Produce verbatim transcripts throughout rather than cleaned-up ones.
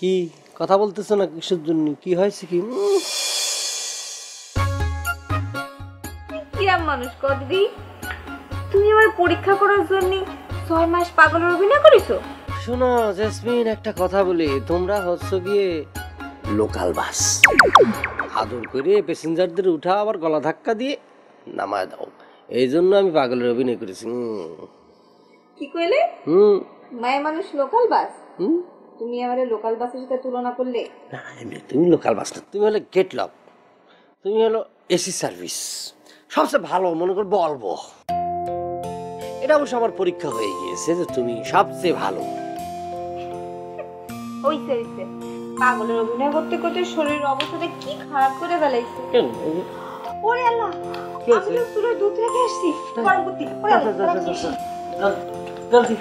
কি কথা বলতেছ না কিসের জন্য? কি হয়েছে কি? কিরাম মানুষ কদিদি, তুমি আমার পরীক্ষা করার জন্য ছয় মাস পাগলের অভিনয় করেছো? শোনো জেসমিন, একটা কথা বলি, তোমরা হচ্ছ গিয়ে লোকাল বাস, আদর করে প্যাসেঞ্জারদের উঠা আবার গলা ধাক্কা দিয়ে নামায় দাও, এই জন্য আমি পাগলের অভিনয় করেছি। কি কইলে? হুম মায়া মানুষ লোকাল বাস? হুম তুমি আমারে লোকাল বাসের সাথে তুলনা করলে? না, এমনি তুমি লোকাল বাস না, তুমি হলে গেট লক, তুমি হলো এসি সার্ভিস, সবচেয়ে ভালো মনে করে বলবো। এটা অবশ্য আমার পরীক্ষা হয়ে গিয়েছে যে তুমি সবচেয়ে ভালো। ওইছে ওইছে, পাগলের অভিনয় করতে করতে শরীরের অবস্থাটা কি খারাপ করে ফেলাইছে। কেন? ওরে আল্লাহ, আমি তো চুলোর দুধ রেখে আসছি, গরম করতে। ওরে আল্লাহ, জলদি।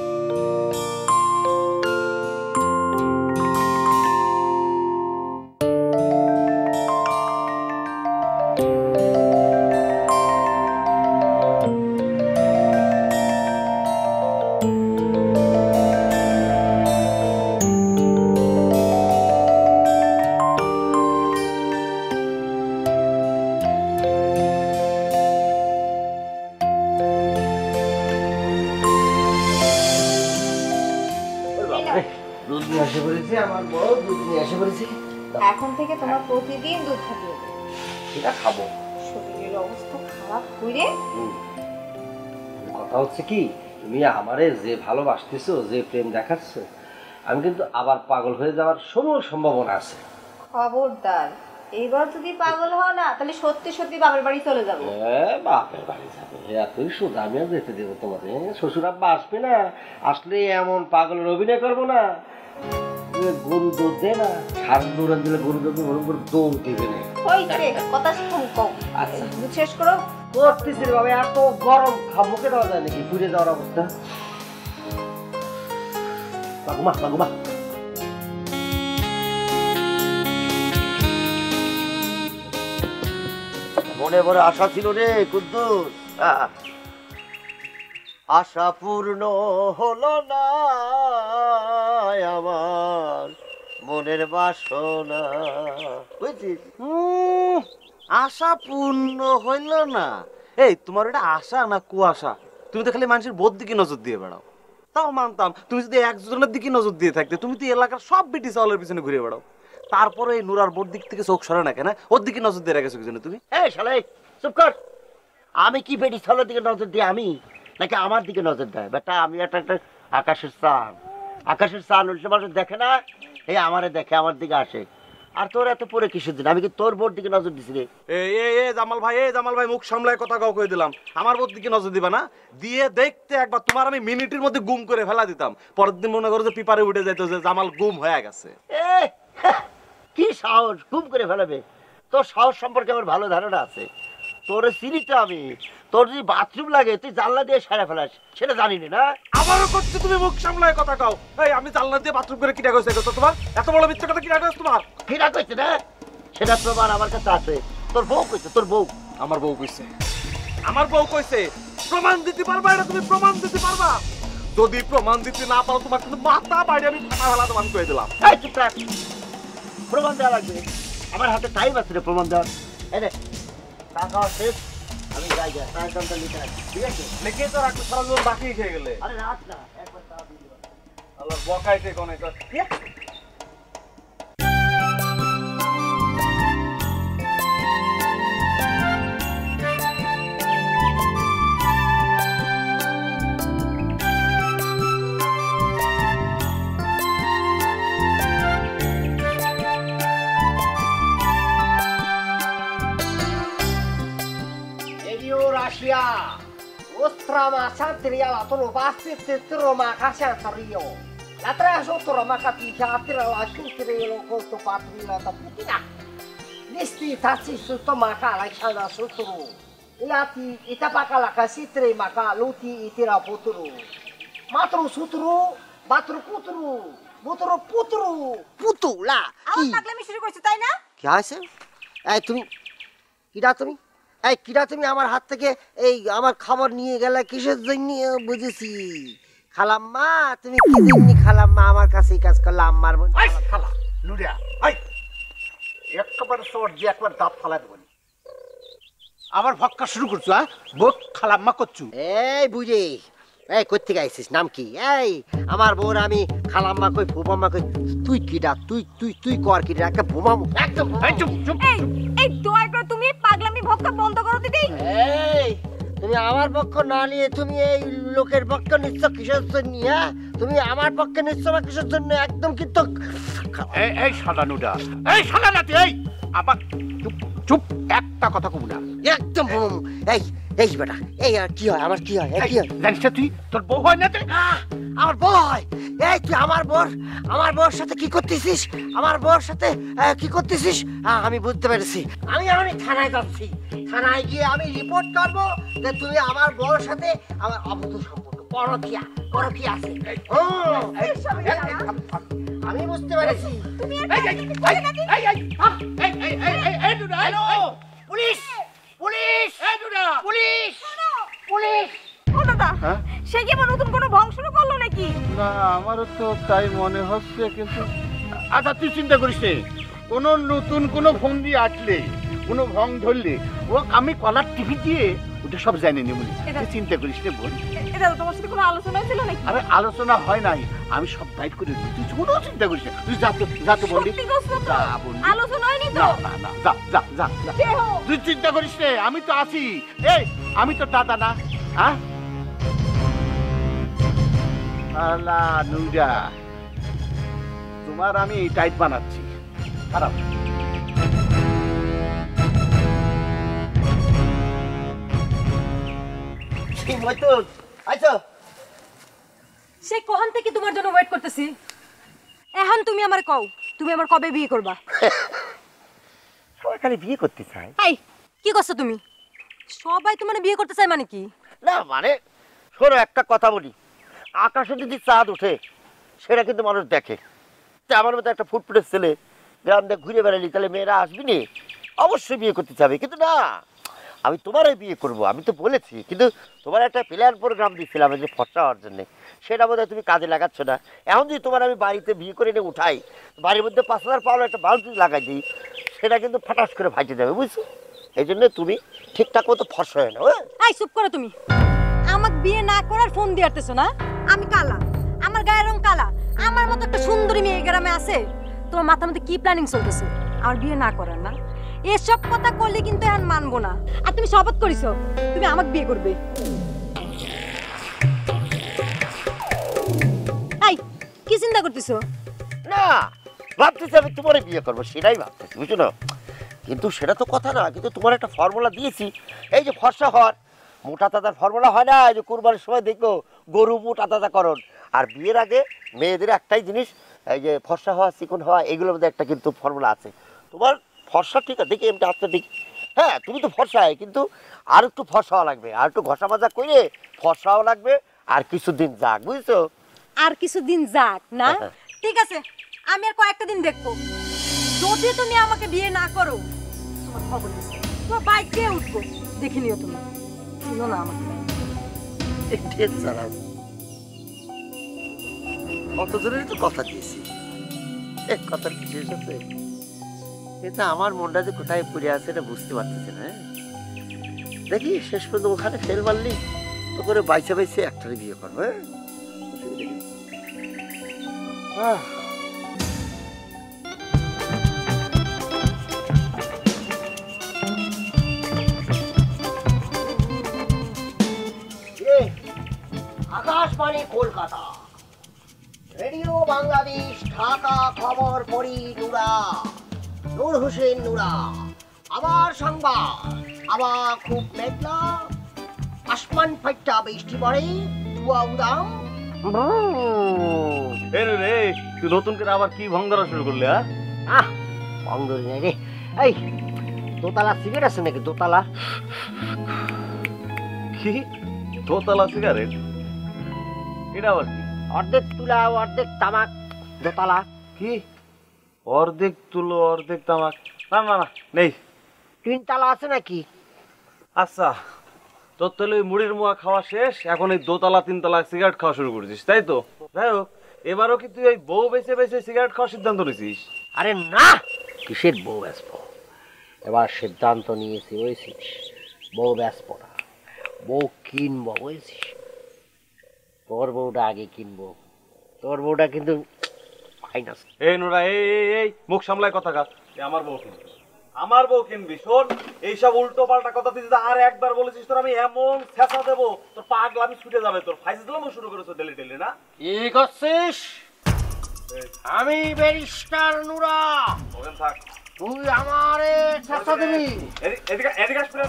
দুধ নিয়ে এসে পড়েছি, আমার বড় দুধ নিয়ে এসে পড়েছি। এখন থেকে তোমার প্রতিদিন দুধ খেতে হবে। সেটা খাবো। শরীরের অবস্থা খারাপ করে। কথা হচ্ছে কি, তুমি আমারে যে ভালোবাসতেছো, যে প্রেম দেখাচ্ছ, আমি কিন্তু আবার পাগল হয়ে যাওয়ার সমূল সম্ভাবনা আছে। খবরদার, এইবার যদি পাগল হও না, তাহলে সত্যি সত্যি বাবার বাড়ি চলে যাবো। বাপের বাড়ি যাবে? এতই সুদ আমি আর যেতে দেবো তোমাদের? শ্বশুর আব্বা আসবে না, আসলে এমন পাগলের অভিনয় করবো না। গরু দুধ দে না, সার দৌড়ান দিলে গরু দুধ ওরকম করে দৌড় দিবে না। কথা শুন কও। আচ্ছা দুধ শেষ করো। করতেছি রে বাবা, এত গরম মুখে দেওয়া যায় নাকি? ফুটে যাওয়ার অবস্থা। বাগুমা বাগুমা মনে বড় আশা ছিল রে কুদ্দুস, আশা পূর্ণ হলো না আমার মনের বাসনা, বুঝছিস? আশা পূর্ণ হইল না? এই তোমার এটা আশা না কুয়াশা? তুমি তো খালি মানুষের বোধ দিকে নজর দিয়ে বেড়াও। তাও মানতাম তুমি যদি একজনের দিকে নজর দিয়ে থাকতে, তুমি তো এলাকার সব বিটি চাউলের পিছনে ঘুরে বেড়াও। তারপরে এই নুরার বোর দিক থেকে চোখ সরে না কেন? ওর দিকে নজর দিয়ে রেখেছো কিছু তুমি? এই শালা চুপ কর। আমি কি বেটি ছালের দিকে নজর দিই আমি, নাকি আমার দিকে নজর দেয়? বেটা আমি একটা একটা আকাশের চাঁদ, আকাশের চাঁদ উল্টে মানুষ দেখে না, এই আমারে দেখে, আমার দিকে আসে। আর তোর এত পরে কিসের দিন? আমি কি তোর বোর দিকে নজর দিছি রে? এই এই এই জামাল ভাই, এই জামাল ভাই, মুখ সামলায় কথা কাউ কই দিলাম। আমার বোর দিকে নজর দিবা না, দিয়ে দেখতে একবার তোমার আমি মিনিটের মধ্যে গুম করে ফেলা দিতাম। পরের দিন মনে করো যে পেপারে উঠে যাইতো যে জামাল গুম হয়ে গেছে। এ কি সাহস, গুম করে ফেলাবে? তোর সাহস সম্পর্কে আমার ভালো ধারণা আছে। তোরে চিনি তো আমি। তোর যদি বাথরুম লাগে তুই জানলা দিয়ে সেরে ফেলাস, সেটা জানি না। আবারও করছো তুমি মুখ সামলায় কথা কাও। এই আমি জানলা দিয়ে বাথরুম করে কিটা কইছে তো তোমার? এত বড় মিথ্যা কথা কিটা কইছে তোমার? কিরা কইছে না? সেটা প্রমাণ আমার কাছে আছে। তোর বউ কইছে, তোর বউ। আমার বউ কইছে? আমার বউ কইছে? প্রমাণ দিতে পারবা? এটা তুমি প্রমাণ দিতে পারবা? যদি প্রমাণ দিতে না পারো তোমার কিন্তু মাথা বাইরে আমি ফাটা ফেলা তোমার কই দিলাম। এই চুপ থাক। প্রমাণ দেওয়া লাগবে? আমার হাতে টাইম আছে রে প্রমাণ দেওয়ার। এই রে টাকা শেষ, আমি যাই যা টাকা দামটা লিখে রাখি, ঠিক আছে? লিখে তো রাখতে সারা জীবন বাকি খেয়ে গেলে। আরে রাখ না, একবার টাকা দিয়ে দিবা। আল্লাহ বকাইতে কোন একটা Ostrama santria la tono bassi te troma casa trio. La tre sotto ma capitia tira la sciutere lo costo patrina da putina. Nesti tazzi sotto maca la chala sotto. Iati itapaka la casitre maca luti itira puturu. Matru sutru, batru putru. Butru putru. Putula. আমার পাগলামি শুরু করছে তাই না? কি আছে? এই তুমি কিডা তুমি? এই কিরা তুমি আমার হাত থেকে এই আমার খাবার নিয়ে গেলে কিসের জন্য? বুঝেছি, খালাম্মা তুমি কি দিননি খালাম্মা আমার কাছে এই কাজ করলে আম্মার মন আই খালা নুরিয়া আই একবার সর যে একবার দাঁত ফালা দেবনি আবার ভক্কা শুরু করছো হ্যাঁ বক খালাম্মা করছু এই বুঝি এই কই থেকে আইছিস নাম কি এই আমার বউর আমি খালাম্মা কই ফুমাম্মা কই তুই কি ডাক তুই তুই তুই কর কি ডাক ফুমাম একদম এই চুপ চুপ এই এই দয়া করে তুমি এই পাগলামি ভক্ত বন্ধ করো দিদি। এই তুমি আমার পক্ষ না নিয়ে তুমি এই লোকের পক্ষ নিচ্ছ কিসের জন্য হ্যাঁ তুমি আমার পক্ষে নিচ্ছ না কিসের জন্য একদম কিন্তু এই এই শালা নুডা এই শালা নাতি এই আবার চুপ চুপ একটা কথা কব না একদম ফুমাম এই এই বেটা এই আর কি হয় আমার কি হয় এই কি হয় জানিস না তুই তোর বউ হয় না তুই আহ, আমার বই এই তুই আমার বোর আমার বোর সাথে কি করতেছিস আমার বোর সাথে আহ, কি করতেছিস আহ, আমি বুঝতে পেরেছি আমি এখনই থানায় যাচ্ছি থানায় গিয়ে আমি রিপোর্ট করবো যে তুই আমার বোর সাথে আমার অবৈধ সম্পর্ক পরকিয়া পরকিয়া আছে ও, এসব জানা। আমি বুঝতে পেরেছি তুমি এই এই এই এই এই আহ, এই এই এই এই এই নুডা হ্যালো পুলিশ পুলিশ এই নুডা পুলিশ পুলিশ ও দাদা হ্যাঁ? সে কি আবার নতুন কোনো ভং শুরু করলো নাকি? না আমারও তো তাই মনে হচ্ছে কিন্তু আচ্ছা তুই চিন্তা করিস নে কোনো নতুন কোনো ফোন দিয়ে আসলে কোনো ভং ধরলে ও আমি কলার টিভি দিয়ে ওটা সব জানি নি বলি এটা- তুই চিন্তা করিস নে বোন এ দাদা তোমার সাথে কোনো আলোচনা হয়েছিল নাকি? আরে আলোচনা হয় নাই আমি সব গাইড করে দিই তুই কোনো চিন্তা করিস না তুই যা তো যা তো বলি সত্যি কইছো তো? যা বলি আলোচনা হয়নি তো? না না না যা যা যা যা। কে হো? তুই চিন্তা করিস নে আমি তো আছি এই আমি তো দাদা না হ্যাঁ আলা নুজা তোমার আমি টাইট বানাচ্ছি খারাপ আচ্ছা সে কখন থেকে তোমার জন্য ওয়েট করতেছি। এখন তুমি আমার কও তুমি আমার কবে বিয়ে করবা? সরকারি বিয়ে করতে চাই এই কি করছো তুমি? সবাই তোমার বিয়ে করতে চায় মানে কি? না মানে শোনো একটা কথা বলি আকাশে যদি চাঁদ ওঠে সেটা কিন্তু মানুষ দেখে যে আমার মতো একটা ফুটফুটের ছেলে গ্রাম দিয়ে ঘুরে বেড়ালি তাহলে মেয়েরা আসবি নি অবশ্যই বিয়ে করতে চাবে কিন্তু না আমি তোমারই বিয়ে করব আমি তো বলেছি কিন্তু তোমার একটা প্ল্যান প্রোগ্রাম দিয়েছিলাম যে ফর্সা হওয়ার জন্য সেটা বোধহয় তুমি কাজে লাগাচ্ছ না এখন যদি তোমার আমি বাড়িতে বিয়ে করে এনে উঠাই বাড়ির মধ্যে পাঁচ হাজার পাওয়ার একটা বাল্ব যদি লাগাই দিই সেটা কিন্তু ফাটাস করে ফাইটে যাবে বুঝছো এই জন্য তুমি ঠিকঠাক মতো ফর্সা হয় না হ্যাঁ এই চুপ করো তুমি। আমাকে বিয়ে না করার ফোন দিয়ে আসতেছো না? আমি কালা, আমার গায়ের রং কালা, আমার মতো একটা সুন্দরী মেয়ে গ্রামে আছে। তোমার মাথার মধ্যে কি প্ল্যানিং চলতেছে? আমার বিয়ে না করার না? এসব কথা করলে কিন্তু এখন মানবো না। আর তুমি শপথ করিছো তুমি আমাকে বিয়ে করবে। এই কি চিন্তা করতেছো? না ভাবতেছি আমি তোমারই বিয়ে করবো সেটাই ভাবতেছি বুঝছো না কিন্তু সেটা তো কথা না কিন্তু তোমার একটা ফর্মুলা দিয়েছি এই যে ফর্সা হওয়ার মোটা তাজার ফর্মুলা হয় না এই যে কুরবানির সময় দেখো গরু মোটা তাজাকরণ আর বিয়ের আগে মেয়েদের একটাই জিনিস এই যে ফর্সা হওয়া চিকন হওয়া এগুলোর মধ্যে একটা কিন্তু ফর্মুলা আছে তোমার ফর্সা ঠিক আছে দেখি এমনি হাতটা দেখি হ্যাঁ তুমি তো ফর্সা কিন্তু আর একটু ফর্সা হওয়া লাগবে আর একটু ঘষা মাজা করে ফর্সা হওয়া লাগবে আর কিছুদিন যাক বুঝছো আর কিছুদিন যাক না? ঠিক আছে আমি আর কয়েকটা দিন দেখবো। যদি তুমি আমাকে বিয়ে না করো তোমার খবর দিচ্ছি তোমার বাইক দিয়ে উঠবো দেখে নিও তুমি শুনো না আমাকে ঠিক চালাও কত জনের তো কথা দিয়েছি এক কথা কি শেষ আছে এটা আমার মনটা যে কোথায় পড়ে আছে এটা বুঝতে পারতেছি না হ্যাঁ? দেখি শেষ পর্যন্ত ওখানে ফেল মারলি তো করে বাইসে বাইসে একটারে বিয়ে করবো হ্যাঁ আহ আকাশবাণী কলকাতা রেডিও বাংলাদেশ ঢাকা খবর পড়ি নুরা নূর হোসেন নুরা আবার সংবাদ আবার খুব মেঘলা আসমান ফাইটা বৃষ্টি পড়ে ধোয়া উদাম এ রে রে তুই নতুন করে আবার কি ভং ধরা শুরু করলি হ্যাঁ আহ বন্ধুরি নাই রে এই দোতলা সিগারেট আছে নাকি দোতলা কি দোতলা সিগারেট এটা আবার কি অর্ধেক তুলা অর্ধেক তামাক দোতলা কি অর্ধেক তুলো অর্ধেক তামাক না না না নেই তিনতলা আছে নাকি আচ্ছা তোর তাহলে ওই মুড়ির মোয়া খাওয়া শেষ, এখন এই দোতলা তিনতলা সিগারেট খাওয়া শুরু করেছিস তাই তো? যাই হোক, এবারও কি তুই ওই বউ বেছে বেছে সিগারেট খাওয়ার সিদ্ধান্ত নিয়েছিস? আরে না, কিসের বউ বেসবো? এবার সিদ্ধান্ত নিয়েছি বুঝেছিস, বউ বেসবো না, বউ কিনবো বুঝেছিস। তোর বউটা আগে কিনবো, তোর বউটা কিন্তু ফাইনাস। এই নোরা, এই এই এই মুখ সামলায় কথা কা, আমার বউ কিনবি, আমার বউ কিনবি। শোন, এইসব উল্টো পাল্টা কথা তুই যদি আর একবার বলেছিস তোর আমি এমন ছেঁচা দেবো, তোর পাগলামি ছুটে যাবে। তোর ফাইজ দিলামও শুরু করেছো ডেলি ডেলি না? কি করছিস? আমি ব্যারিস্টার নুরা, ওখানে থাক। তুই আমারে ছেঁচা দিবি? এদিকে এদিকে এদিকে আসবি না।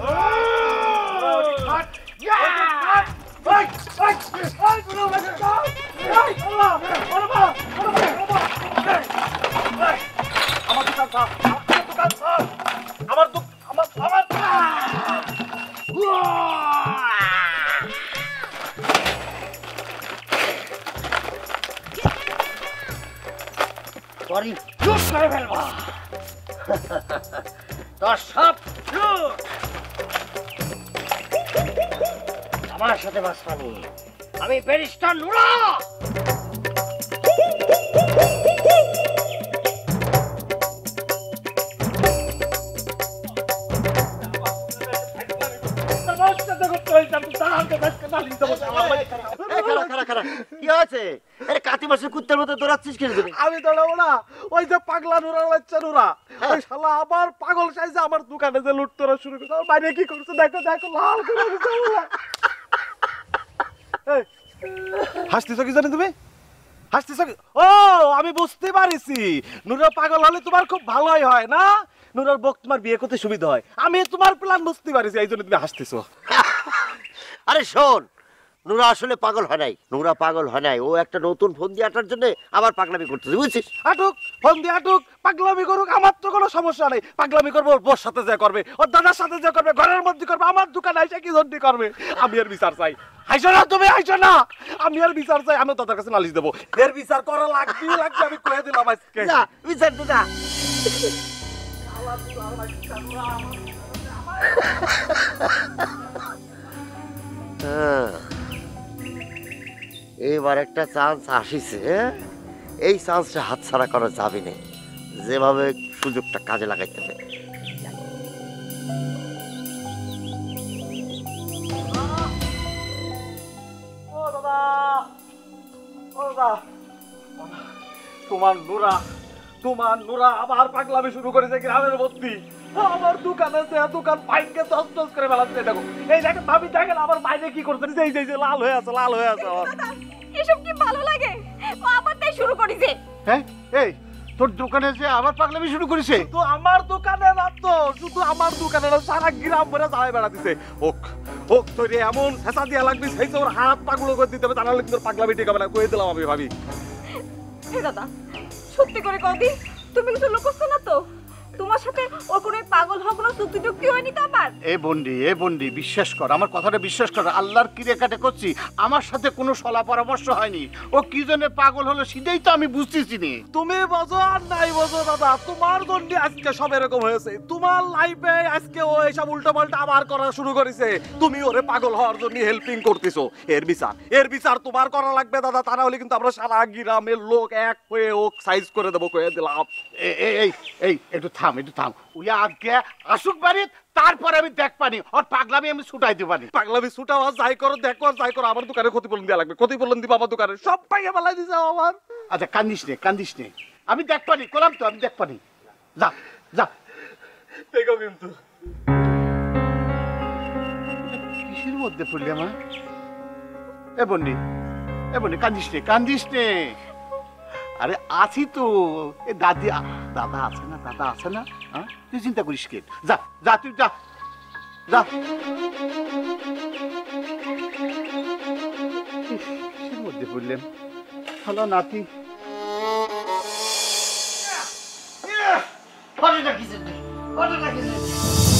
আমার দোকান থাক, আমার দোকান থাক, আমার দোকান আমার আমার সরি, চুপ করে ফেলবো তোর সব চুপ। আমার সাথে বাসপানি, আমি ব্যারিস্টার নুরা। কি হয়েছে? আরে কাতি মাসের কুত্তার মতো দৌড়াচ্ছিস কেন? আমি দৌড়াবো না, ওই যে পাগলা নুরা বাচ্চা নুরা, ওই শালা আবার পাগল সাইজে আমার দোকানে যে লুট তোরা শুরু করছে। আমার বাইরে কি করছে দেখো দেখো, লাল করে দিছে। হাসতেছ কি জানি তুমি? হাসতেছ কি? ও আমি বুঝতে পারিছি, নুরা পাগল হলে তোমার খুব ভালোই হয় না? নুরার বক তোমার বিয়ে করতে সুবিধা হয়। আমি তোমার প্ল্যান বুঝতে পারিছি, এই জন্য তুমি হাসতেছো। আরে শোন, নুরা আসলে পাগল হয় নাই, নুরা পাগল হয় নাই, ও একটা নতুন ফোন দিয়ে আটার জন্য আবার পাগলামি করতেছে বুঝছিস। আটুক, ফোন দিয়ে আটুক, পাগলামি করুক, আমার তো কোনো সমস্যা নেই। পাগলামি করবো ওর বোর সাথে যা করবে, ওর দাদার সাথে যা করবে, ঘরের মধ্যে করবে, আমার দোকানে এসে কি জন্যই করবে। আমি আর বিচার চাই। হাইছো না তুমি, হাইছো না, আমি আর বিচার চাই। আমি দাদার কাছে নালিশ দেবো, এর বিচার করা লাগবে লাগবে, আমি কয়ে দিলাম আজকে। না বিচার দে না। এবার একটা চান্স আসিছে, এই চান্সটা হাতছাড়া করা যাবে না, যেভাবে সুযোগটা কাজে লাগাইতে হবে। ও দাদা, ও দাদা, তোমার নুরা, তোমার নুরা আবার পাগলামি শুরু করেছে গ্রামের মধ্যে। আমার দোকানে যে দোকান পাইনকে দশ দশ করে বেলাচ্ছে। দেখো এই দেখেন ভাবি, দেখেন আমার বাইরে কি করছে, এই যে লাল হয়ে আছে, লাল হয়ে আছে। এসব কি ভালো লাগে? ও আবার তাই শুরু করেছে। হ্যাঁ, এই তোর দোকানে যে আবার পাগলামি শুরু করেছে? তো আমার দোকানে না, তো শুধু আমার দোকানে না, সারা গ্রাম ভরে চালাই বেড়াতেছে। ওক ওক তোর এমন ফেসা দিয়া লাগবে, সেই তোর হাত পাগুলো করে দিতে হবে, তা নাহলে তোর পাগলামি ঠিক হবে না, কয়ে দিলাম আমি ভাবি। এ দাদা, সত্যি করে কদি তুমি কিছু লুকোচ্ছ না তো? তোমার সাথে ওর কোনো পাগল হওয়ার কোনো চুক্তি টুক্তি হয়নি তো আবার? এ বন্ডি, এ বন্ডি, বিশ্বাস কর, আমার কথাটা বিশ্বাস কর, আল্লাহর কিরে কাটে করছি, আমার সাথে কোনো সলা পরামর্শ হয়নি। ও কি জন্য পাগল হলো সেটাই তো আমি বুঝতেছি নি। তুমি বোঝো আর নাই বোঝো দাদা, তোমার জন্য আজকে সব এরকম হয়েছে। তোমার লাইফে আজকে ও এসব উল্টো পাল্টা আবার করা শুরু করেছে, তুমি ওরে পাগল হওয়ার জন্য হেল্পিং করতেছো। এর বিচার, এর বিচার তোমার করা লাগবে দাদা, তা না হলে কিন্তু আমরা সারা গ্রামের লোক এক হয়ে ওক সাইজ করে দেবো, কয়ে দিলাম। এই এই এই একটু থাম, একটু থাম, ওই আজকে আসুক বাড়ি, তারপরে আমি দেখ পানি ওর পাগলামি আমি ছুটাই দিবানি। পাগলামি ছুটাও আর যাই করো, দেখো আর যাই করো, আমার দোকানে ক্ষতিপূরণ দেওয়া লাগবে, ক্ষতিপূরণ দিবা আমার দোকানে, সব পাইয়ে বেলায় দিছে আমার। আচ্ছা কান্দিস নে, কান্দিস নে, আমি দেখ পানি করলাম তো, আমি দেখ পানি, যা যা। দেখো কিন্তু কিসের মধ্যে পড়লি আমার? এ বন্ডি, এ বন্ডি, কান্দিস নে, কান্দিস নে। আরে আছি তো, এ দাদি, দাদা আছে না, দাদা আছে না, হ্যাঁ তুই চিন্তা করিস কে? যা যা, তুই যা যা। কিসের মধ্যে পড়লাম? হলো নাতি। ঘটনা কিছু নেই, ঘটনা কিছু নেই।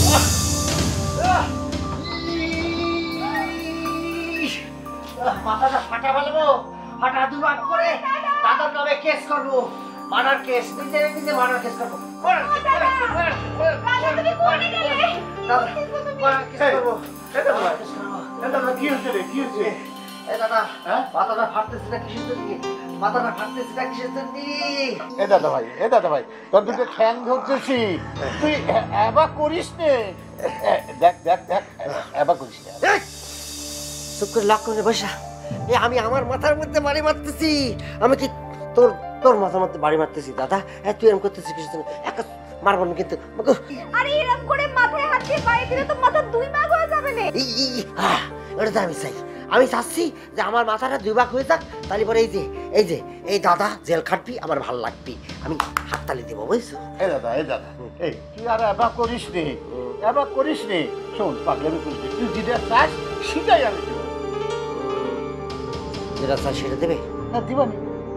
মাথাটা ফাটা ফেলবো, ফাটা দুবার করে দাদার নামে কেস করবো, মার্ডার কেস, নিজে নিজে মার্ডার কেস করবো। দাদা মার্ডার কেস করবো। দাদা কি হচ্ছে রে কি হচ্ছে এ দাদা হ্যাঁ? মাথাটা ফাটতেছে না কিসের জন্য মাথাটা ফাটতেছে না কিসের জন্য এ দাদা ভাই এ দাদা ভাই তোর দুটো ঠ্যাং ধরতেছি তুই এবার করিস নে এ, দেখ দেখ দেখ এবার করিস না চুপ করে লক করে বসা এ আমি আমার মাথার মধ্যে বাড়ি মারতেছি আমি কি তোর তোর মাথার মধ্যে বাড়ি মারতেছি দাদা এ তুই এরকম করতেছিস কিসের জন্য একটা মারবো না কিন্তু আরে এরকম করে মাথায় হাত দিয়ে বাড়ি দিলে তো মাথা দুই ভাগ হয়ে যাবে না। ই, ই, ই, আহ, ওটা তো আমি চাই আমি চাচ্ছি যে আমার মাথাটা দুই ভাগ হয়ে যাক তাহলে পরে এই যে এই যে এই দাদা জেল খাটবি আমার ভালো লাগবি আমি হাততালি দেবো বুঝছো এ দাদা এ দাদা এই তুই আর এবার করিস নে এবার করিস নে শোন পাগলামি করিস নে। তুই যেটা চাস সেটাই আমি দেবো যেটা চাই সেটা দেবে হ্যাঁ দিবানি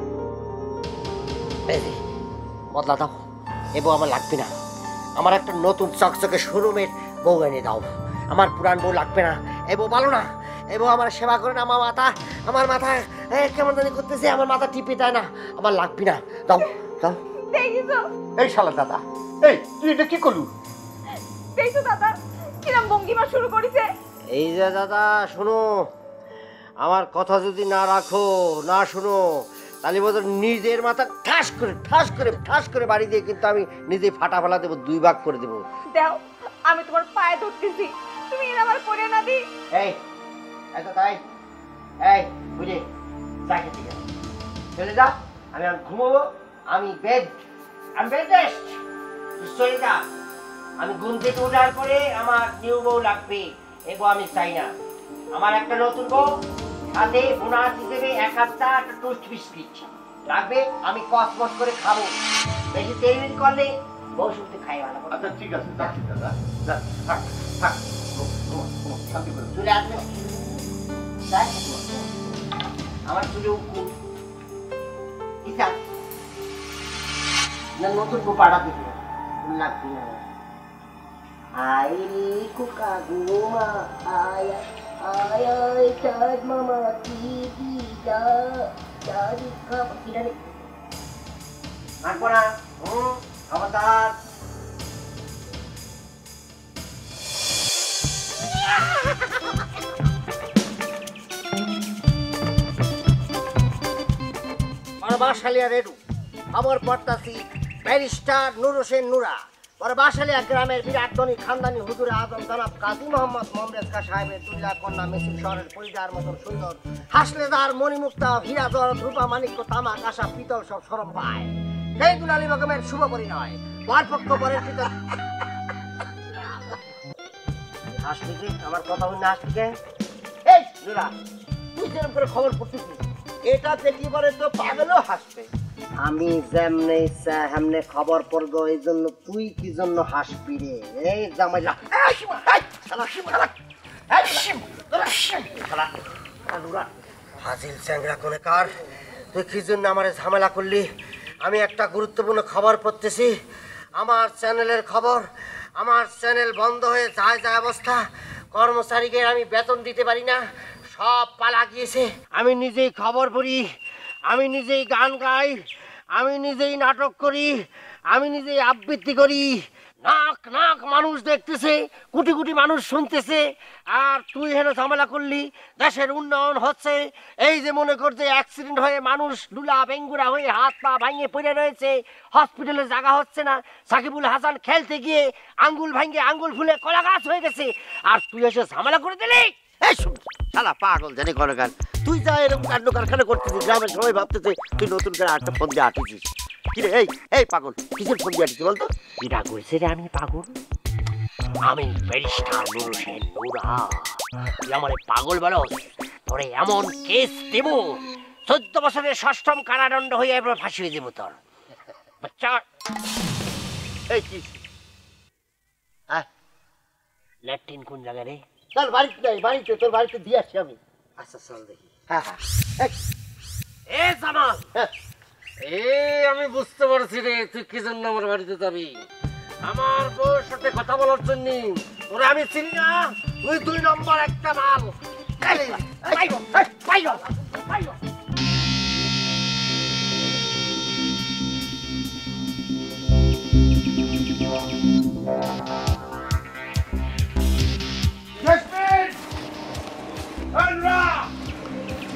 এই যে বদলা দাও এ বউ আমার লাগবে না আমার একটা নতুন চকচকে শোরুমের বউ এনে দাও আমার পুরান বউ লাগবে না এ বউ ভালো না এ বউ আমার সেবা করে না আমার মাথা আমার মাথা এ, কেমন জানি করতেছে আমার মাথা টিপে দেয় না আমার লাগবে না দাও দাও দেখিছো এই শালা দাদা এই তুই এটা কি করলু দেখিছো দাদা কিরম ভঙ্গিমা শুরু করেছে। এই যে দাদা শোনো আমার কথা যদি না রাখো না শোনো তাহলে বোধ নিজের মাথা ঠাস করে ঠাস করে ঠাস করে বাড়ি দিয়ে কিন্তু আমি নিজে ফাটা ফেলা দেবো দুই ভাগ করে দেবো দাও আমি তোমার পায়ে ধরতেছি তুমি এর আমার করে না দি। এই এত তাই এই বুঝে চাকে দিকে চলে যা আমি আর ঘুমোবো আমি বেড আমি বেড রেস্ট চলে যা আমি ঘুম থেকে ওঠার পরে আমার নিউ বউ লাগবে এগো আমি চাই না আমার একটা নতুন বউ সাথে বোনাস হিসেবে এক হাতটা একটা টোস্ট বিস্কিট লাগবে আমি কসমস করে খাবো বেশি তেল করলে বউ শুনতে খাই ভালো করে। আচ্ছা ঠিক আছে যাচ্ছি দাদা যা থাক থাক ঘুম, ঘুম, ঘুম, শান্তি করে চলে আসবে দেখ, আমার চুলে উকুন কি চাস? না নতুন বউ পাড়া দিবে লাগবে না আই রে কুকা গুমা আয় আয় আয় চাঁদ মামা কি দিদা চাঁদ কা কিরা রে মারবো না হুম খবরদার বাসালিয়া রেডু খবর পড়তাছি ব্যারিস্টার নুর হোসেন নুরা পরে বাসালিয়া গ্রামের বিরাট ধনী খানদানি হুজুরে আজম জনাব কাজী মোহাম্মদ মোহাম্মদ খা সাহেবের দুল্লা কন্যা মিছিল শহরের পরিদার মতন সুন্দর হাসলেদার মণিমুক্তা হীরা জহরত রূপা মানিক্য তামা কাঁসা পিতল সব সরম পায় সেই দুলালী বেগমের শুভ পরিণয় বরপক্ষ বরের পিতল হাসলি কি আমার কথা বলি না হাসলি কে এই নুরা তুই যেরকম করে খবর পড়তেছিস এটা দেখি বলে তো পাগলও হাসবে আমি যেমনে ইচ্ছা হেমনে খবর পড়বো এই জন্য তুই কি জন্য হাসবি রে এই জামাইলা হাজিল চ্যাংরা কোনে কার তুই কি জন্য আমার ঝামেলা করলি আমি একটা গুরুত্বপূর্ণ খবর পড়তেছি আমার চ্যানেলের খবর আমার চ্যানেল বন্ধ হয়ে যায় যায় অবস্থা কর্মচারীকে আমি বেতন দিতে পারি না সব পালা গিয়েছে আমি নিজেই খবর পড়ি আমি নিজেই গান গাই আমি নিজেই নাটক করি আমি নিজেই আবৃত্তি করি নাক নাক মানুষ দেখতেছে কোটি কোটি মানুষ শুনতেছে আর তুই হেন ঝামেলা করলি দেশের উন্নয়ন হচ্ছে এই যে মনে করছে অ্যাক্সিডেন্ট হয়ে মানুষ লুলা বেঙ্গুরা হয়ে হাত পা ভাঙে পড়ে রয়েছে হসপিটালে জায়গা হচ্ছে না সাকিবুল হাসান খেলতে গিয়ে আঙ্গুল ভাঙে আঙ্গুল ফুলে কলা গাছ হয়ে গেছে আর তুই এসে ঝামেলা করে দিলি এই শুন শালা পাগল জানি করে গান তুই যা এরকম কাণ্ড কারখানা করতেছিস গ্রামের সবাই ভাবতেছে তুই নতুন করে আটটা ফোন দিয়ে আটিছিস কিরে এই এই পাগল কিসের ফোন দিয়ে আটিছিস বলতো এটা কইছে রে আমি পাগল আমি ব্যারিস্টার নুর হোসেন নুরা তুই আমার পাগল বলো তোরে এমন কেস দেব চোদ্দ বছরের ষষ্ঠম কারাদণ্ড হয়ে এবার ফাঁসি হয়ে দেবো তোর বাচ্চা এই কি হ্যাঁ ল্যাট্রিন কোন জায়গায় রে চল বাড়িতে যাই বাড়িতে তোর বাড়িতে দিয়ে আসছি আমি আচ্ছা চল দেখি হ্যাঁ হ্যাঁ এ জামাল এ আমি বুঝতে পারছি রে তুই কি জন্য আমার বাড়িতে যাবি আমার বউর সাথে কথা বলার জন্য ওরা আমি চিনি না তুই দুই নম্বর একটা মাল বাইরো বাইরো বাইরো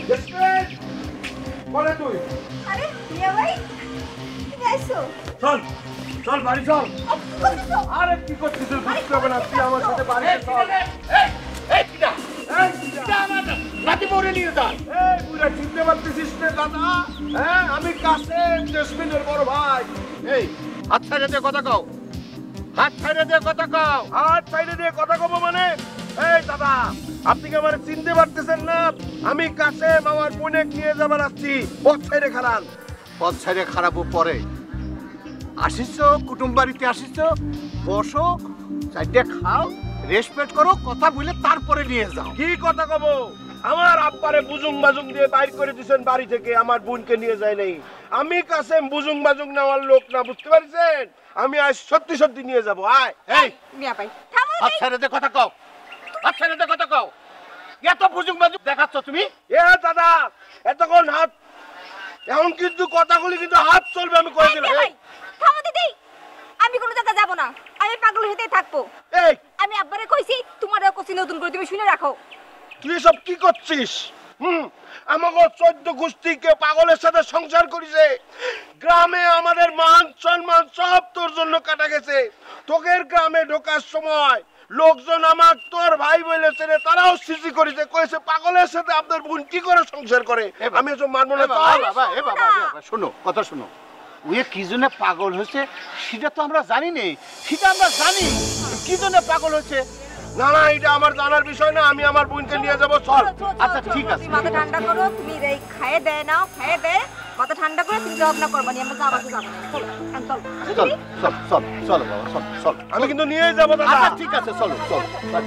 বলে তুই আরে মিয়া ভাই তুমি আইছো চল চল বাড়ি চল আরে কি করছিস বুঝতে হবে না তুই আমার সাথে বাড়িতে চল এই এই কিটা এই কিটা আমার নাতি মরে নিয়ে যা এই পুরা চিনতে পারতেছিস না দাদা হ্যাঁ আমি কাসেম জেসমিনের বড় ভাই এই হাত ছাইড়ে দিয়ে কথা কও হাত ছাইড়ে দিয়ে কথা কও হাত ছাইড়ে দিয়ে কথা কব মানে এই দাদা আপনি কি আমারে চিনতে পারতেছেন না আমি কাসেম আমার বোনে নিয়ে যাবার আসছি পথ ছাইড়ে খারাপ পথ ছাইড়ে খারাপ পরে আসিস কুটুম বাড়িতে আসিস বসো চারটে খাও রেসপেক্ট করো কথা বলে তারপরে নিয়ে যাও কি কথা কব আমার আব্বারে বুজুং বাজুং দিয়ে বাইর করে দিয়েছেন বাড়ি থেকে আমার বোনকে নিয়ে যায় নাই আমি কাসেম বুজুং বাজুং নেওয়ার লোক না বুঝতে পারছেন আমি আজ সত্যি সত্যি নিয়ে যাব আয় এই মিয়া ভাই থামো আচ্ছা রে কথা কও আচ্ছা রে কথা কও এত বুজুং বাজুং দেখাচ্ছ তুমি এ দাদা এতক্ষণ হাত এখন কিন্তু কথাগুলি কিন্তু হাত চলবে আমি কই দিলাম ভাই থামো দিদি আমি কোনো জায়গা যাব না আমি পাগল হতেই থাকবো এই আমি আব্বারে কইছি তোমারও কইছি নতুন করে তুমি শুনে রাখো তুই সব কি করছিস হুম আমাকে চোদ্দ গোষ্ঠীকে পাগলের সাথে সংসার করেছে গ্রামে আমাদের মান সম্মান সব তোর জন্য কাটা গেছে তোকের গ্রামে ঢোকার সময় লোকজন আমার তোর ভাই বলেছে রে তারাও সিসি করেছে কইছে পাগলের সাথে আপনার বোন কি করে সংসার করে আমি এসব মানবো না বাবা এ বাবা শোনো কথা শোনো ওই কি জন্য পাগল হয়েছে সেটা তো আমরা জানি না সেটা আমরা জানি কি জন্য পাগল হয়েছে না না এটা আমার জানার বিষয় না আমি আমার বোনকে নিয়ে যাব চল আচ্ছা ঠিক আছে তুমি মাথা ঠান্ডা করো তুমি এই খায়ে দে নাও খায়ে দে মাথা ঠান্ডা করে তুমি জবাব না করবা নি আমরা যাবো যাবো চলো চল চল চল চল চল বাবা চল চল আমি কিন্তু নিয়ে যাব দাদা আচ্ছা ঠিক আছে চলো চল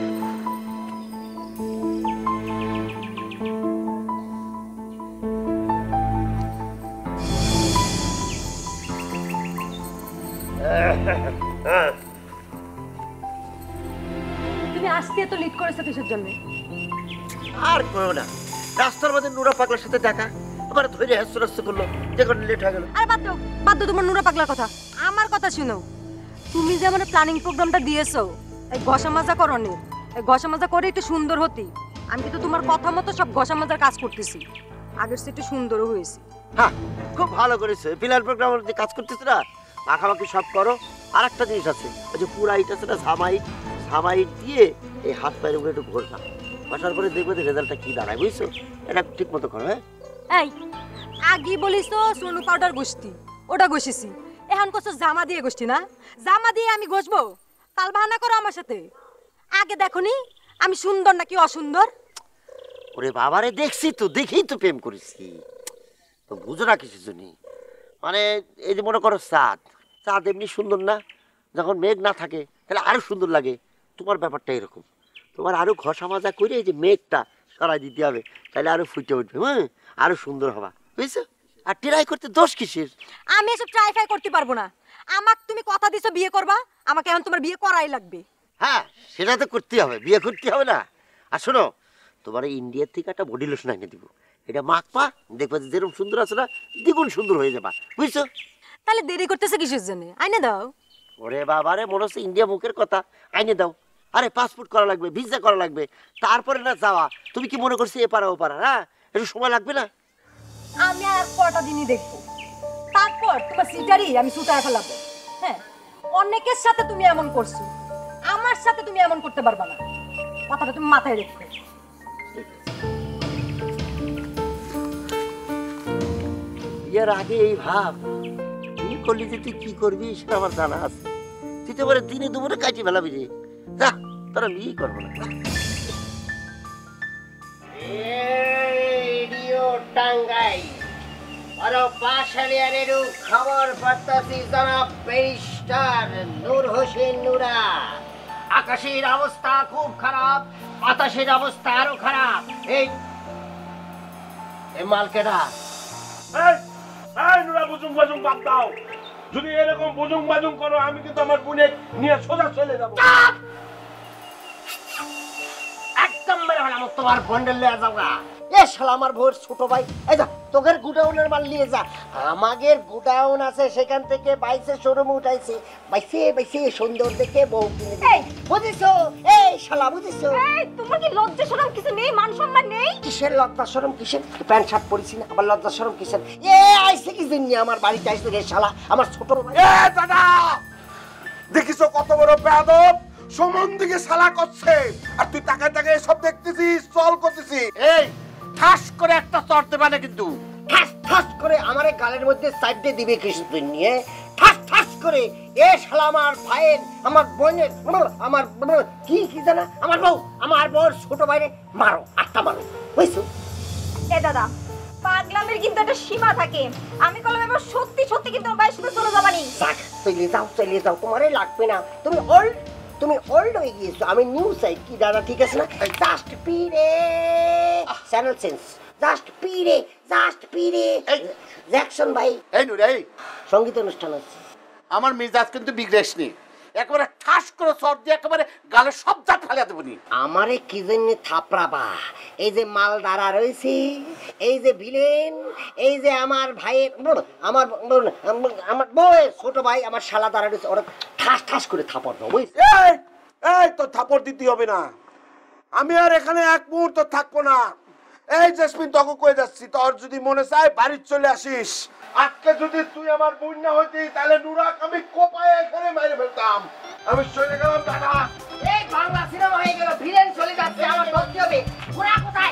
তুমি আজকে এত লিড করেছো কিসের জন্য? আর করো না রাস্তার মধ্যে নুরা পাগলার সাথে দেখা আবার ধরে হাসতে হাসতে করলো দেখুন লেট হয়ে গেল আরে বাদ দাও বাদ দাও তোমার নুরা পাগলার কথা আমার কথা শুনো তুমি যে আমার প্ল্যানিং প্রোগ্রামটা দিয়েছো এই ঘষা মাজা করনি এই ঘষা মাজা করে একটু সুন্দর হতি আমি কিন্তু তোমার কথা মতো সব ঘষা মাজার কাজ করতেছি আগের চেয়ে একটু সুন্দরও হয়েছে হ্যাঁ খুব ভালো করেছে পিলার প্রোগ্রামের যে কাজ করতেছ না মাখামাখি সব করো আর একটা জিনিস আছে ওই যে পুরা ইট আছে না ঝামাইট ঝামাইট দিয়ে এই হাত পায়ের উপরে একটু ঘষা ঘষার পরে দেখবে যে রেজাল্টটা কি দাঁড়ায় বুঝছো এটা ঠিক মতো করো হ্যাঁ এই আগে বলিস তো সোনু পাউডার গোষ্ঠী ওটা ঘষেছি এখন কত জামা দিয়ে গোষ্ঠী না জামা দিয়ে আমি ঘষবো তাল বাহানা করো আমার সাথে আগে দেখোনি আমি সুন্দর নাকি অসুন্দর ওরে বাবারে দেখছি তো দেখেই তো প্রেম করেছি তো বুঝো না কিছু জন্য মানে এই যে মনে করো চাঁদ চাঁদ এমনি সুন্দর না যখন মেঘ না থাকে তাহলে আরো সুন্দর লাগে তোমার ব্যাপারটা এরকম তোমার আরো ঘষা মাজা করে এই যে মেঘটা সরাই দিতে হবে তাহলে আরো ফুটে উঠবে হ্যাঁ আরো সুন্দর হবা বুঝছো আর ট্রাই করতে দোষ কিসের আমি এসব ট্রাই ফাই করতে পারবো না আমাকে তুমি কথা দিছো বিয়ে করবা আমাকে এখন তোমার বিয়ে করাই লাগবে হ্যাঁ সেটা তো করতেই হবে বিয়ে করতে হবে না আর শোনো তোমার এই ইন্ডিয়ার থেকে একটা বডি লোশন এনে দিব এটা মাখপা দেখবা যেরকম সুন্দর আছে না দ্বিগুণ সুন্দর হয়ে যাবা বুঝছো তাহলে দেরি করতেছে কিসের জন্য আইনে দাও ওরে বাবারে মনে হচ্ছে ইন্ডিয়া মুখের কথা আইনে দাও আরে পাসপোর্ট করা লাগবে ভিসা করা লাগবে তারপরে না যাওয়া তুমি কি মনে করছো এ পারা ও পারা হ্যাঁ একটু সময় লাগবে না আমি আর কটা দিনই দেখবো তারপর তোমার সিটারই আমি সুতায় ফেলাবো হ্যাঁ অনেকের সাথে তুমি এমন করছো আমার সাথে তুমি এমন করতে পারবা না কথাটা তুমি মাথায় রেখো এর আগে এই ভাব তুই করলি যে তুই কি করবি সেটা আমার জানা আছে তুই তো বলে দিনে দুপুরে কাটি ফেলাবি রে যা তোরা বিয়ে করবো না রেডিও টাঙ্গাই আর পাশালিয়ারের খবর পাত্তাছি জনাব ব্যারিস্টার নূর হোসেন নুরা আকাশের অবস্থা খুব খারাপ বাতাসের অবস্থা আরো খারাপ এই এই মালকেরা এই এই নুরা বুজুং বাজুং বাদ দাও যদি এরকম বুজুং বাজুং করো আমি কিন্তু আমার বোনে নিয়ে সোজা চলে যাব একদম মেরে হলাম তোমার বন্ডেল লিয়ে যাওগা এ শালা আমার বউয়ের ছোট ভাই, এই যা তোদের গুডাউনের মাল নিয়ে যা। আমাদের গুডাউন আছে, সেখান থেকে বাইসে শোরুমে উঠাইছে, বাইসে বাইসে সুন্দর দেখে বউ কিনে দিছে। এই বুঝিছো? এই শালা বুঝিছো? এই তোমার কি লজ্জা শরম কিছু নেই, মান সম্মান নেই? কিসের লজ্জা শরম কিসের? প্যান্ট শার্ট পরিছি না, আবার লজ্জা শরম কিসের? এ আইছে কি জন্য আমার বাড়িতে আইছে রে শালা, আমার ছোট ভাই। এ দাদা, দেখিছো কত বড় বেয়াদব, সমন দিকে শালা করছে, আর তুই তাকায় তাকায় সব দেখতেছিস, চল করতেছিস। এই ঠাস করে একটা চড় দেবা না কিন্তু, ঠাস ঠাস করে আমারে গালের মধ্যে সাইড দিয়ে দিবে কিছুদিন নিয়ে, ঠাস ঠাস করে। এ শালা আমার ভাইয়ের, আমার বোনের, আমার কি কি জানা, আমার বউ, আমার বউর ছোট ভাইরে মারো, আটটা মারো, বুঝছো? এ দাদা, পাগলামের কিন্তু একটা সীমা থাকে। আমি কলম এবার সত্যি সত্যি কিন্তু আমার ভাইয়ের সাথে চলে যাবানি। যাক, চলে যাও চলে যাও, তোমারই লাগবে না, তুমি ওল্ড, তুমি ওল্ড হয়ে গিয়েছো, আমি নিউ চাই কি দাদা, ঠিক আছে না? জাস্ট পিরে চ্যানেল চেঞ্জ, জাস্ট পিরে, জাস্ট পিরে জ্যাকসন ভাই। এই নুর, এই সঙ্গীত অনুষ্ঠান আছে, আমার মেজাজ কিন্তু বিগড়েসনি, একেবারে ঠাস করে চর দিয়ে একেবারে গালে সব দাঁত ফালিয়ে দেবনি। আমারে কি জন্য থাপড়াবা? এই যে মাল দাঁড়া রয়েছে, এই যে ভিলেন, এই যে আমার ভাইয়ের, আমার আমার বউয়ের ছোট ভাই, আমার শালা দাঁড়া রয়েছে, ওরা ঠাস ঠাস করে থাপড় দাও, বুঝছো? এই এই তো থাপড় দিতে হবে না, আমি আর এখানে এক মুহূর্ত থাকবো না। এই জেসমিন, তোকে কয়ে যাচ্ছি, তোর যদি মনে চায় বাড়ি চলে আসিস। আজকে যদি তুই আমার বোন না হইতি, তাহলে নুরাক আমি কোপায় এখানে মেরে ফেলতাম। আমি চলে গেলাম দাদা। এই বাংলা সিনেমা হয়ে গেল, ভিলেন চলে যাচ্ছে, আমার ধরতে হবে। ওরা কোথায়?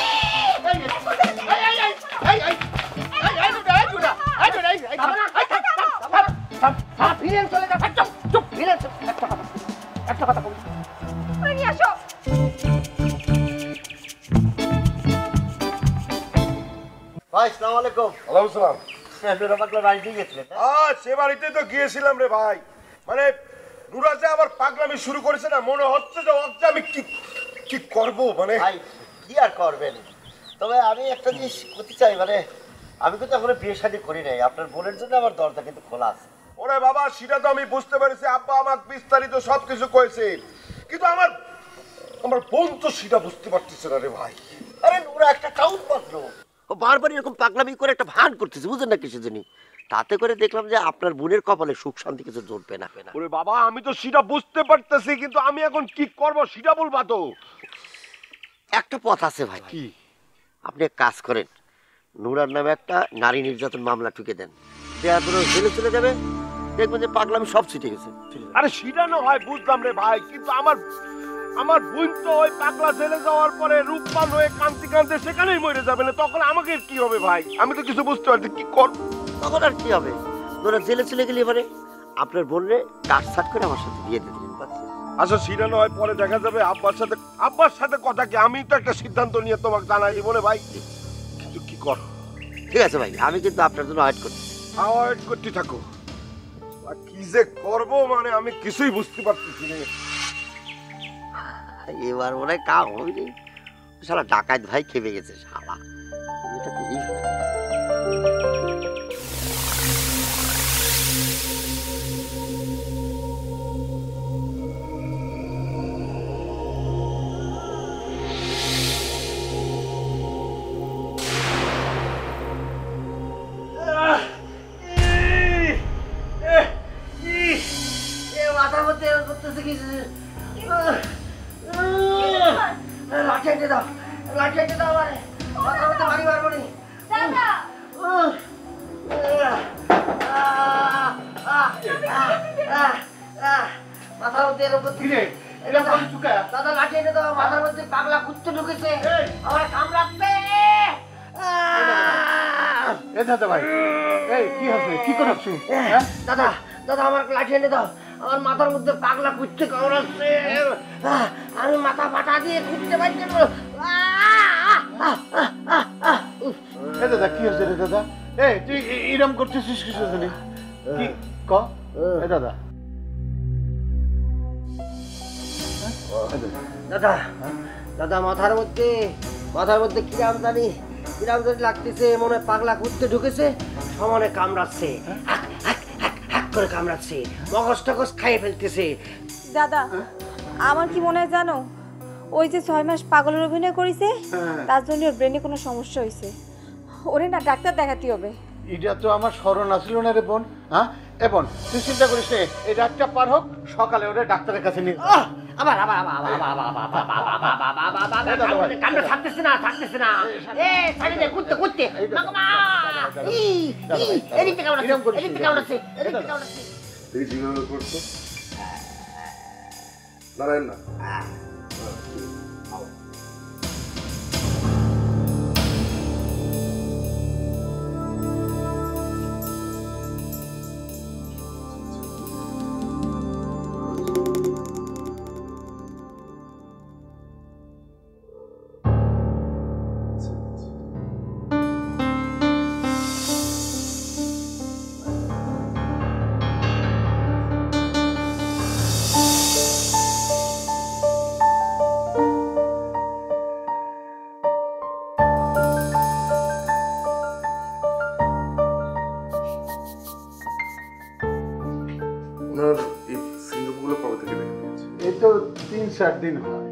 ভিলেন চলে যাচ্ছে, চুপ চুপ, ভিলেন একটা কথা, একটা কথা বলি। নিয়ে আসো। ভাই আসসালামু আলাইকুম। ওয়ালাইকুম সালাম। নুরা পাগলা বাড়িতে গেছিলেন? আহ, সে বাড়িতে তো গিয়েছিলাম রে ভাই। মানে নুরা যে আবার পাগলামি শুরু করেছে না, মনে হচ্ছে যে ওকে আমি কি কি করব, মানে ভাই কি আর করবেন, তবে আমি একটা জিনিস করতে চাই, মানে আমি কিন্তু এখনো বিয়ে শাদী করি নাই, আপনার বোনের জন্য আমার দরজা কিন্তু খোলা আছে। ওরে বাবা, সেটা তো আমি বুঝতে পেরেছি, আব্বা আমাকে বিস্তারিত সবকিছু কয়েছে, কিন্তু আমার আমার বোন তো সেটা বুঝতে পারতেছে না রে ভাই। আরে নুরা একটা টাউন পাত্র, ও বারবার এরকম পাগলামি করে একটা ভান করতেছে, বুঝেন না কিছু জানি, তাতে করে দেখলাম যে আপনার বোনের কপালে সুখ শান্তি কিছু জোটবে না। ওরে বাবা, আমি তো সেটা বুঝতে পারতেছি, কিন্তু আমি এখন কি করব সেটা বলবা তো। একটা পথ আছে ভাই, কি? আপনি এক কাজ করেন, নুরার নামে একটা নারী নির্যাতন মামলা ঠুকে দেন, তারপরে জেলে চলে যাবে, দেখবেন যে পাগলামি সব ছিটে গেছে। আরে সেটা না হয় বুঝলাম রে ভাই, কিন্তু আমার আমার বোন তো ওই পাগলা জেলে যাওয়ার পরে রূপপাল হয়ে কান্তি কান্তি সেখানেই মরে যাবে না, তখন আমাকে কি হবে ভাই? আমি তো কিছু বুঝতে পারছি কি করব। তখন আর কি হবে, নুরা জেলে চলে গেলে এবারে আপনার বোনরে কাটছাট করে আমার সাথে বিয়ে দিয়ে দিলেন। আচ্ছা সেটা নয়, পরে দেখা যাবে। আব্বার সাথে আব্বার সাথে কথা কি, আমি তো একটা সিদ্ধান্ত নিয়ে তোমাকে জানাই দিব রে ভাই, কিন্তু কি কর। ঠিক আছে ভাই, আমি কিন্তু আপনার জন্য ওয়েট করছি। ওয়েট করতে থাকো, আর কি যে করবো মানে আমি কিছুই বুঝতে পারতেছি না। এবার মনে হয় কাম হয়নি, শালা ডাকাত ভাই খেপে গেছে শালা, এটা করি। মাথার মধ্যে করতেছে কিছু, লাঠি এঁটে দাও, লাঠি এঁটে দাও, আমারে মাথার মধ্যে বাড়ি মারবো নি। মাথার মধ্যে এরকম দাদা, লাঠি এনে দাও, মাথার মধ্যে পাগলা কুত্তে ঢুকেছে, আমার কামড়াচ্ছে। এ দাদা ভাই, এই কি হচ্ছে, কি করছ? দাদা দাদা, আমার লাঠি এনে দাও, আমার মাথার মধ্যে পাগলা কুত্তে কামড়াচ্ছে, আমি মাথা ফাটা দিয়ে কুত্তে বাড়তে পারবো। এ দাদা কি হচ্ছে রে দাদা? এই তুই এরম করতেছিস কিছু জানি কি ক? এ দাদা দাদা দাদা, মাথার মধ্যে মাথার মধ্যে কিরাম জানি কিরাম জানি লাগতেছে, মনে হয় পাগলা কুত্তে ঢুকেছে, সমানে কামড়াচ্ছে, হাক হাক হাক হাক করে কামড়াচ্ছে, মগজ টগজ খাইয়ে ফেলতেছে। দাদা, আমার কি মনে হয় জানো, ওই যে ছয় মাস পাগলের অভিনয় করেছে তার জন্য ওর ব্রেনে কোনো সমস্যা হয়েছে। ওরে না ডাক্তার দেখাতে হবে। এটা তো আমার স্মরণ আসলো না রে বোন। হ্যাঁ এ বোন তুই চিন্তা করিস নে, এই রাতটা পার হোক, সকালে ওরে ডাক্তারের কাছে নিয়ে যা। আবার আবার আবার আবার আবার আবার আবার আবার আবার আবার কান্না থাকতেছে না থাকতেছে না। এ সাইডে দে কুত্তে কুত্তে মাগমা ই ই এদিকে কেমন আছে এদিকে কেমন আছে এদিকে কেমন আছে এই জীবন করছো নারায়ণ না ওনার এই সিন্ড্রোমগুলো কবে থেকে দেখা দিয়েছে? এই তো তিন চার দিন হয়।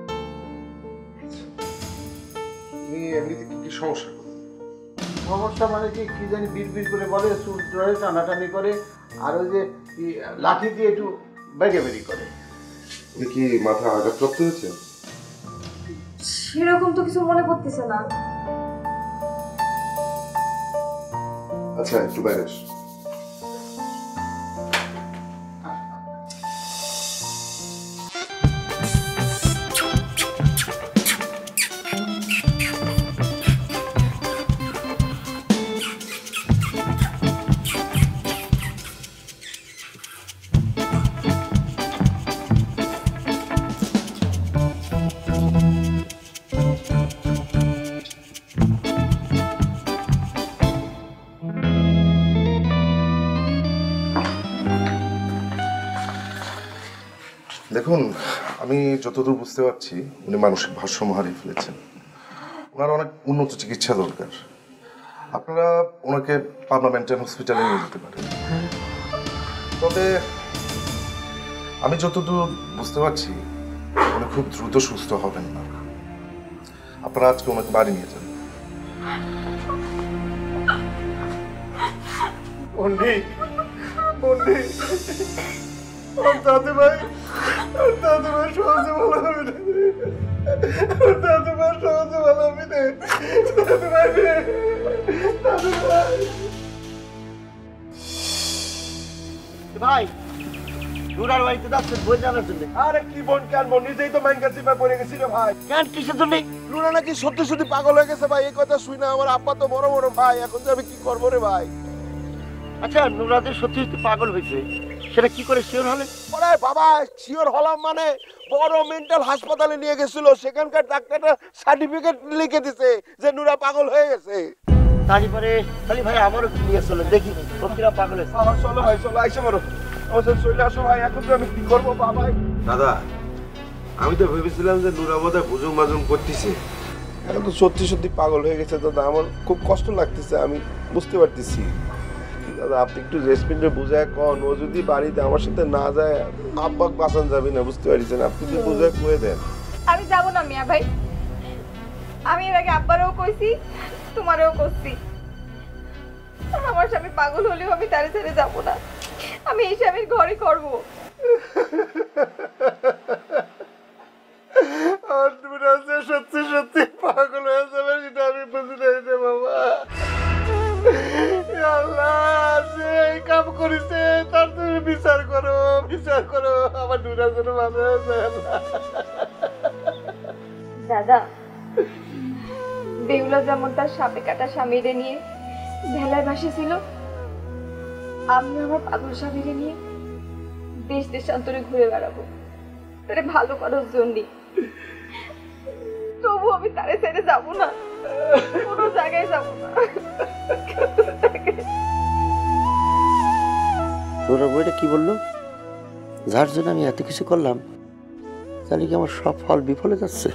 আপনি এমনিতে কি কি সমস্যা করেন? সমস্যা মানে কি কি জানি বিড় বিড় করে বলে, চুল ধরে টানাটানি করে, আর ওই যে কি লাঠি দিয়ে একটু বেগে বেরি করে। উনি কি মাথা আঘাতপ্রাপ্ত হয়েছে? সেরকম তো কিছু মনে পড়তেছে না। আচ্ছা একটু বাইরে এসো। দেখুন, আমি যতদূর বুঝতে পারছি উনি মানসিক ভারসাম্য হারিয়ে ফেলেছেন। ওনার অনেক উন্নত চিকিৎসা দরকার। আপনারা ওনাকে পাবনা মেন্টাল হসপিটালে নিয়ে যেতে পারেন। তবে আমি যতদূর বুঝতে পারছি উনি খুব দ্রুত সুস্থ হবেন না। আপনারা আজকে ওনাকে বাড়ি নিয়ে যান। বন্ডি বন্ডি ওর দাদু ভাই ওর দাদু ভাই সহজে ভালো হবে না। ওর দাদু ভাই সহজে ভালো হবে না। দাদু ভাই রে, দাদু ভাই ভাই নুরার বাড়িতে যাচ্ছেন বই জানার জন্য। আরে কি বোন কেন বোন, নিজেই তো ম্যাঙ্গার চিপায় পড়ে গেছিল ভাই। কেন কিসের জন্য? লুনা নাকি সত্যি সত্যি পাগল হয়ে গেছে ভাই। এই কথা শুই না আমার আব্বা তো বড় বড় ভাই। এখন যে আমি কি করবো রে ভাই? আচ্ছা নুরাদের সত্যি সত্যি পাগল হয়েছে, সেটা কি করে শিওর হলে? ওরে বাবা, শিওর হলাম মানে বড় মেন্টাল হাসপাতালে নিয়ে গেছিল। সেখানকার ডাক্তাররা সার্টিফিকেট লিখে দিছে যে নুরা পাগল হয়ে গেছে। তারপরে খালি ভাই আমারও নিয়ে চলে দেখি সত্যিরা পাগল হয়েছে। আমার চলো ভাই, চলো আইসা মারো। আমার সাথে চলে আসো ভাই। এখন তো আমি কি করবো বাবা? দাদা, আমি তো ভেবেছিলাম যে নুরা বোধহয় বুজুং বাজুং করতেছে। এখন তো সত্যি সত্যি পাগল হয়ে গেছে দাদা। আমার খুব কষ্ট লাগতেছে, আমি বুঝতে পারতেছি। দাদা আপনি একটু রেসপেক্টে বুঝায় কন, ও যদি বাড়িতে আমার সাথে না যায় আব্বাক বাঁচান যাবে না, বুঝতে পারছেন? আপনি যদি বুঝায় কয়ে দেন। আমি যাব না মিয়া ভাই। আমি এর আগে আব্বারও কইছি, তোমারও কইছি। আমার স্বামী পাগল হলেও আমি তারে ছেড়ে যাব না। আমি এই স্বামীর ঘরে করব। আর নুরা যে সত্যি সত্যি পাগল হয়ে যাবে সেটা আমি বুঝি নাই রে বাবা। আল্লাহ, যে এই কাম করেছে তার তুমি বিচার করো, বিচার করো। আমার নুরা যেন ভালো হয়ে যায়। দাদা, বেউলা যেমন তার সাপে কাটা স্বামীরে নিয়ে ভেলায় ভাসেছিল, আমি আমার পাগল স্বামীরে নিয়ে দেশ দেশান্তরে ঘুরে বেড়াবো তারে ভালো করার জন্য। তবু আমি তারে ছেড়ে যাবো না, কোনো জায়গায় যাবো না। তোরা বইটা কি বললো? যার জন্য আমি এত কিছু করলাম, তাহলে কি আমার সব ফল বিফলে যাচ্ছে?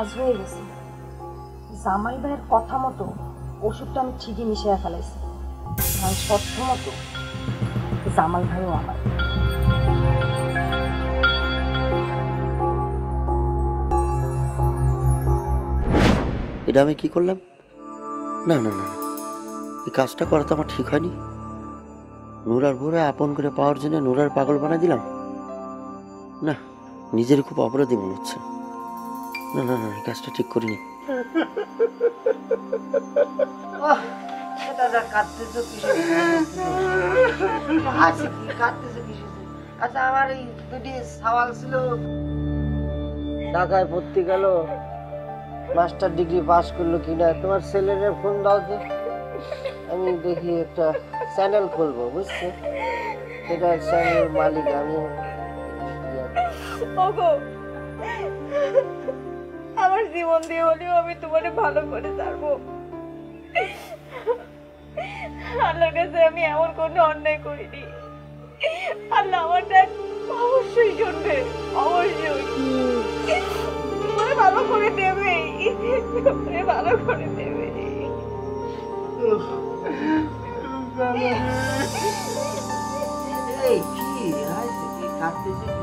কাজ হয়ে গেছে। জামাই ভাইয়ের কথা মতো ওষুধটা আমি ঠিকই মিশিয়ে ফেলাইছি, আর শর্ত মতো জামাল ভাইও আমার। এটা আমি কি করলাম? না না না, এই কাজটা করা তো আমার ঠিক হয়নি। নুরার ভোরে আপন করে পাওয়ার জন্য নুরার পাগল বানাই দিলাম। না, নিজের খুব অপরাধী মনে হচ্ছে। না না না, এই কাজটা ঠিক করিনি। আচ্ছা, আমার এই দুটি সওয়াল ছিল। ঢাকায় ভর্তি গেল, মাস্টার ডিগ্রি পাস করলো কিনা, তোমার ছেলেরে ফোন দাও যে, আমি দেখি একটা চ্যানেল খুলবো, বুঝছো? সেটা চ্যানেলের মালিক আমি। ওগো, আমার জীবন দিয়ে হলেও আমি তোমারে ভালো করে ছাড়বো। আল্লাহর কাছে আমি এমন কোনো অন্যায় করিনি। আল্লাহ আমারটা অবশ্যই শুনবে, অবশ্যই তোমারে ভালো করে দেবে, তোমারে ভালো করে দেবে। এই কি কাঁদতেছে?